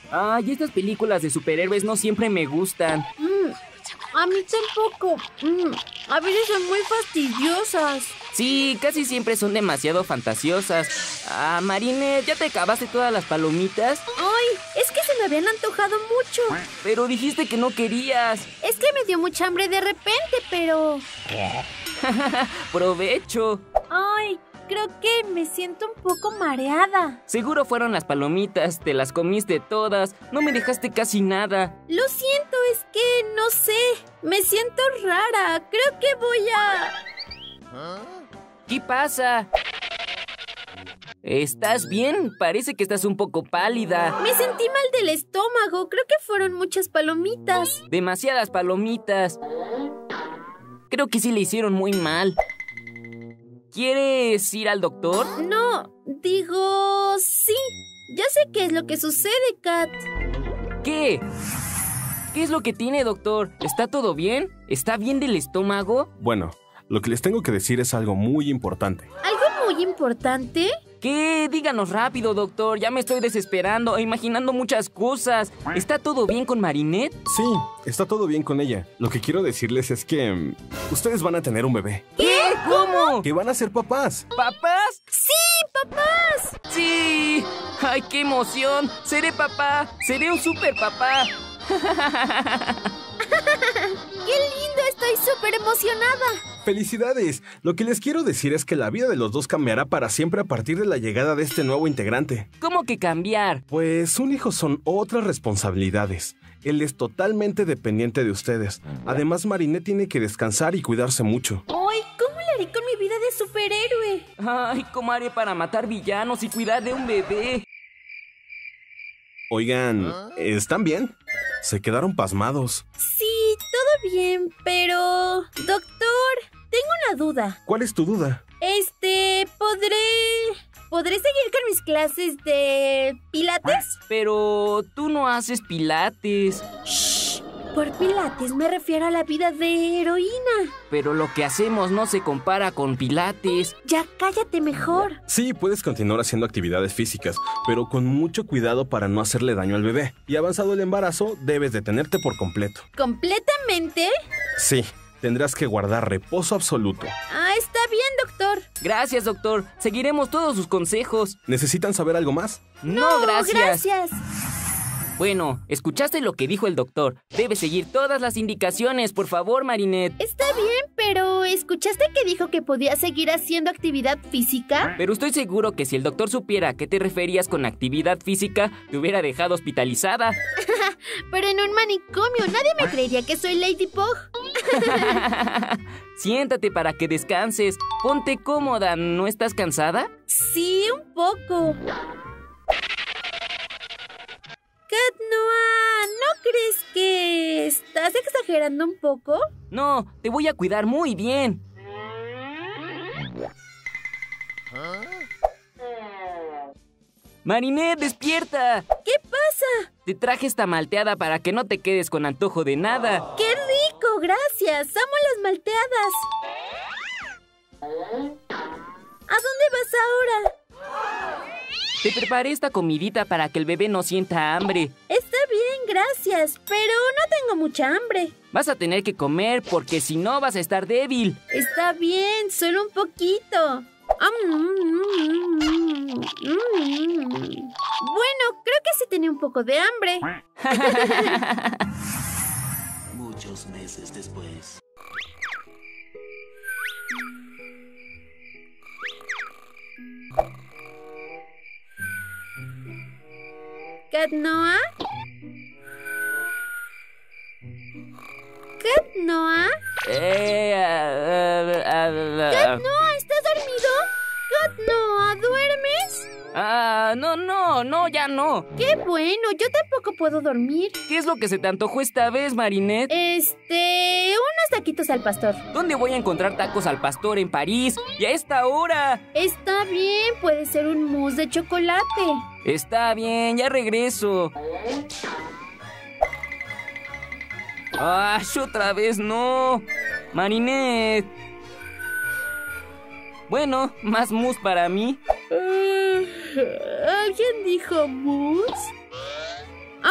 Ay, estas películas de superhéroes no siempre me gustan. A mí tampoco. A veces son muy fastidiosas. Sí, casi siempre son demasiado fantasiosas. Ah, Marinette, ¿ya te acabaste todas las palomitas? Ay, es que se me habían antojado mucho. Pero dijiste que no querías. Es que me dio mucha hambre de repente, pero... ¡Provecho! Ay, creo que me siento un poco mareada. Seguro fueron las palomitas, te las comiste todas, no me dejaste casi nada. Lo siento, es que no sé. Me siento rara. Creo que voy a... ¿Qué pasa? ¿Estás bien? Parece que estás un poco pálida. Me sentí mal del estómago. Creo que fueron muchas palomitas. Demasiadas palomitas. Creo que sí le hicieron muy mal. ¿Quieres ir al doctor? No, digo... sí. Ya sé qué es lo que sucede, Kat. ¿Qué? ¿Qué es lo que tiene, doctor? ¿Está todo bien? ¿Está bien del estómago? Bueno, lo que les tengo que decir es algo muy importante. ¿Algo muy importante? ¿Qué? Díganos rápido, doctor. Ya me estoy desesperando e imaginando muchas cosas. ¿Está todo bien con Marinette? Sí, está todo bien con ella. Lo que quiero decirles es que ustedes van a tener un bebé. ¿Qué? ¿Cómo? Que van a ser papás. ¿Papás? ¡Sí, papás! ¡Sí! ¡Ay, qué emoción! ¡Seré papá! ¡Seré un super papá! ¡Qué lindo! Estoy súper emocionada. ¡Felicidades! Lo que les quiero decir es que la vida de los dos cambiará para siempre a partir de la llegada de este nuevo integrante. ¿Cómo que cambiar? Pues un hijo son otras responsabilidades. Él es totalmente dependiente de ustedes. Además, Marinette tiene que descansar y cuidarse mucho. Ay, ¿cómo le haré con mi vida de superhéroe? Ay, ¿cómo haré para matar villanos y cuidar de un bebé? Oigan, ¿están bien? Se quedaron pasmados. Sí, todo bien, pero... Doctor, tengo una duda. ¿Cuál es tu duda? ¿Podré seguir con mis clases de pilates? Pero tú no haces pilates. Shh. Por pilates me refiero a la vida de heroína. Pero lo que hacemos no se compara con pilates. Ya cállate mejor. Sí, puedes continuar haciendo actividades físicas, pero con mucho cuidado para no hacerle daño al bebé. Y avanzado el embarazo, debes detenerte por completo. ¿Completamente? Sí, tendrás que guardar reposo absoluto. Ah, está bien, doctor. Gracias, doctor. Seguiremos todos sus consejos. ¿Necesitan saber algo más? No, gracias. Gracias. Bueno, escuchaste lo que dijo el doctor. Debes seguir todas las indicaciones, por favor, Marinette. Está bien, pero ¿escuchaste que dijo que podía seguir haciendo actividad física? Pero estoy seguro que si el doctor supiera a qué te referías con actividad física, te hubiera dejado hospitalizada. Pero en un manicomio nadie me creería que soy Lady Pug. Siéntate para que descanses. Ponte cómoda. ¿No estás cansada? Sí, un poco. Kat Noah, ¿no crees que estás exagerando un poco? No, te voy a cuidar muy bien. Marinette, despierta. ¿Qué pasa? Te traje esta malteada para que no te quedes con antojo de nada. ¡Qué rico! Gracias. Amo las malteadas. ¿A dónde vas ahora? Te preparé esta comidita para que el bebé no sienta hambre. Está bien, gracias, pero no tengo mucha hambre. Vas a tener que comer porque si no vas a estar débil. Está bien, solo un poquito. Bueno, creo que sí tenía un poco de hambre. Muchos meses después. ¿Kat Noah? ¿Kat Noah? ¿Kat Noah? ¿Estás dormido? ¿Kat Noah? ¿Duermes? No, ya no. ¡Qué bueno! Yo tampoco puedo dormir. ¿Qué es lo que se te antojó esta vez, Marinette? Unos taquitos al pastor. ¿Dónde voy a encontrar tacos al pastor en París? ¡Y a esta hora! Está bien, puede ser un mousse de chocolate. Está bien, ya regreso. ¡Ah, otra vez no! Marinette. Bueno, más mousse para mí. ¿Alguien dijo mousse?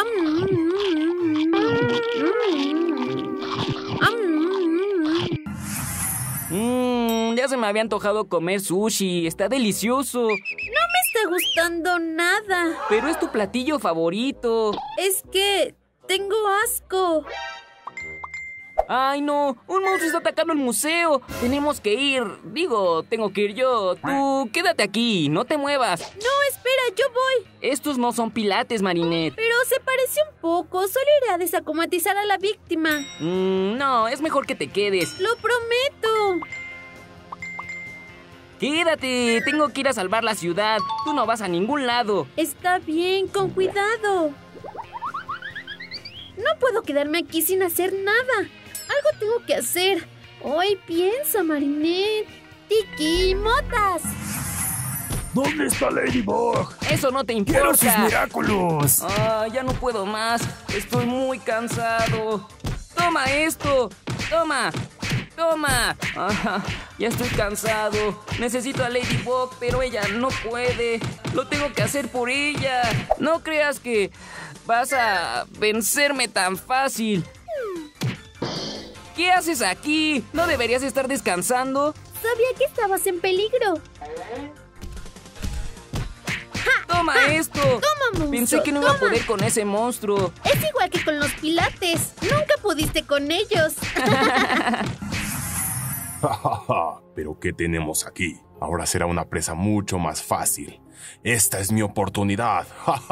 se me había antojado comer sushi. Está delicioso. No me está gustando nada. Pero es tu platillo favorito. Es que tengo asco. ¡Ay, no! ¡Un monstruo está atacando el museo! Tenemos que ir. Digo, tengo que ir yo. Tú, quédate aquí. No te muevas. No, espera, yo voy. Estos no son pilates, Marinette. Pero se parece un poco. Solo iré a desacomatizar a la víctima. No, es mejor que te quedes. ¡Lo prometo! ¡Quédate! Tengo que ir a salvar la ciudad. Tú no vas a ningún lado. Está bien, con cuidado. No puedo quedarme aquí sin hacer nada. Algo tengo que hacer. Hoy piensa, Marinette. Tiki, motas. ¿Dónde está Ladybug? Eso no te ¡Quiero sus importa. Miraculous! Ya no puedo más. Estoy muy cansado. ¡Toma esto! ¡Toma! ¡Toma! Ya estoy cansado. Necesito a Ladybug, pero ella no puede. Lo tengo que hacer por ella. No creas que vas a vencerme tan fácil. ¿Qué haces aquí? ¿No deberías estar descansando? Sabía que estabas en peligro. ¡Toma esto! ¡Toma, monstruo! Pensé que no iba a ¡Toma! poder con ese monstruo. Es igual que con los pilates. Nunca pudiste con ellos. ¿Pero qué tenemos aquí? Ahora será una presa mucho más fácil. Esta es mi oportunidad.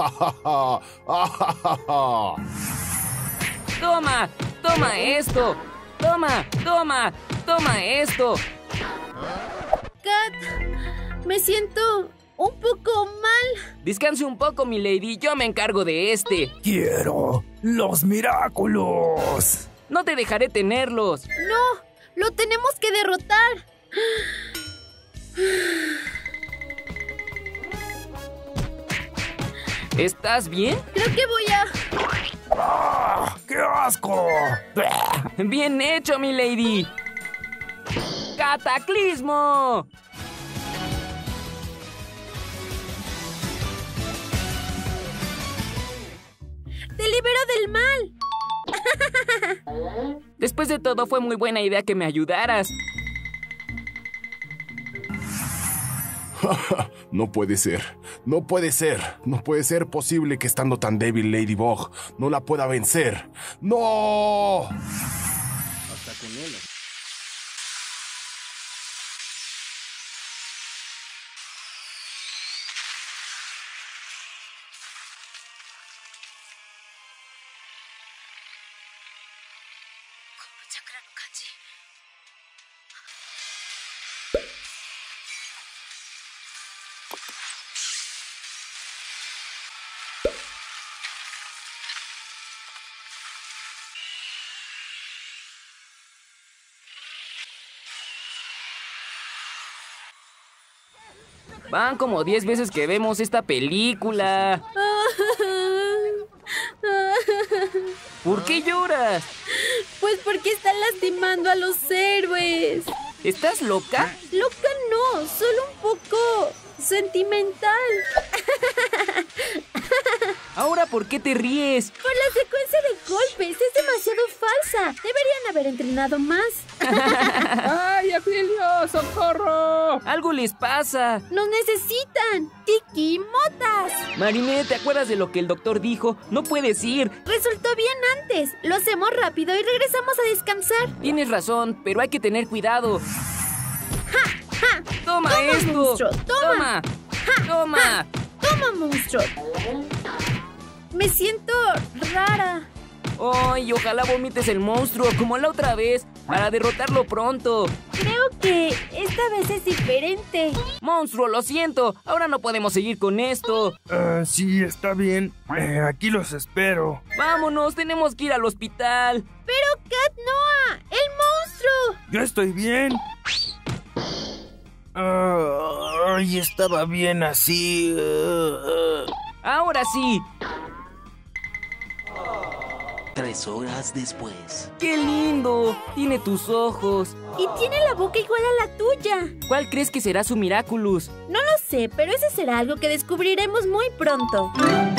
¡Toma! ¡Toma esto! ¡Toma! ¡Toma! ¡Toma esto! Kat, me siento un poco mal. Descanse un poco, mi lady. Yo me encargo de este. ¡Quiero los Miraculous! No te dejaré tenerlos. No, lo tenemos que derrotar. ¿Estás bien? Creo que voy a... ¡Ah! ¡Qué asco! Bien hecho, mi lady. ¡Cataclismo! ¡Te libero del mal! Después de todo, fue muy buena idea que me ayudaras. No puede ser. No puede ser. No puede ser posible que estando tan débil Ladybug no la pueda vencer. ¡No! Hasta con él. Van como 10 veces que vemos esta película. ¿Por qué lloras? Pues porque están lastimando a los héroes. ¿Estás loca? Loca no, solo un poco sentimental. Ahora, ¿por qué te ríes? Por la secuencia de golpes, es demasiado falsa. Deberían haber entrenado más. ¡Ay, auxilio! ¡Socorro! ¡Algo les pasa! ¡Nos necesitan! ¡Tiki, motas! Marinette, ¿te acuerdas de lo que el doctor dijo? No puedes ir. Resultó bien antes. Lo hacemos rápido y regresamos a descansar. Tienes razón, pero hay que tener cuidado. ¡Ja! ¡Toma esto! Monstruo, ¡Toma! toma. ¡Toma! ¡Toma, monstruo! Me siento rara. ¡Ay, ojalá vomites el monstruo como la otra vez para derrotarlo pronto! Creo que esta vez es diferente. ¡Monstruo, lo siento! Ahora no podemos seguir con esto. Sí, está bien. Aquí los espero. ¡Vámonos! ¡Tenemos que ir al hospital! ¡Pero Kat Noah! ¡El monstruo! Yo estoy bien. Ay, estaba bien así. ¡Ahora sí! 3 horas después. ¡Qué lindo! Tiene tus ojos. Y tiene la boca igual a la tuya. ¿Cuál crees que será su Miraculous? No lo sé, pero ese será algo que descubriremos muy pronto.